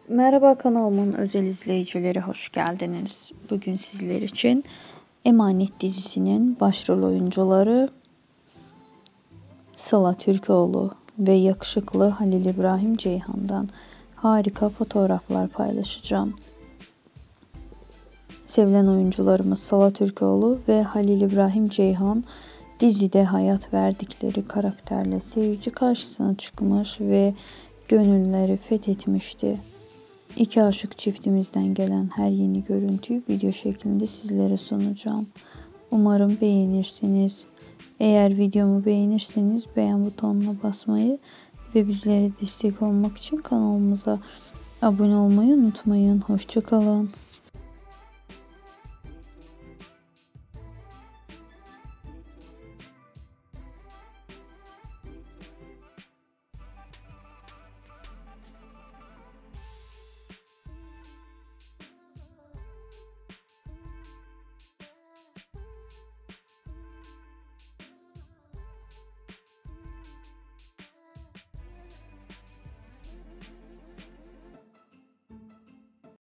Merhaba kanalımın özel izleyicileri, hoş geldiniz. Bugün sizler için Emanet dizisinin başrol oyuncuları Sıla Türkoğlu ve yakışıklı Halil İbrahim Ceyhan'dan harika fotoğraflar paylaşacağım. Sevilen oyuncularımız Sıla Türkoğlu ve Halil İbrahim Ceyhan dizide hayat verdikleri karakterle seyirci karşısına çıkmış ve gönülleri fethetmişti. İki aşık çiftimizden gelen her yeni görüntüyü video şeklinde sizlere sunacağım. Umarım beğenirsiniz. Eğer videomu beğenirseniz beğen butonuna basmayı ve bizlere destek olmak için kanalımıza abone olmayı unutmayın. Hoşça kalın.